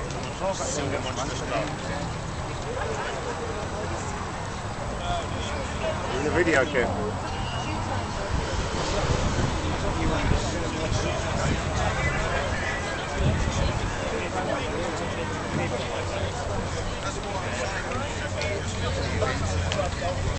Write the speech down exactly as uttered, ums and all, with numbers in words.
Still get much to start. You're in a video, Kim.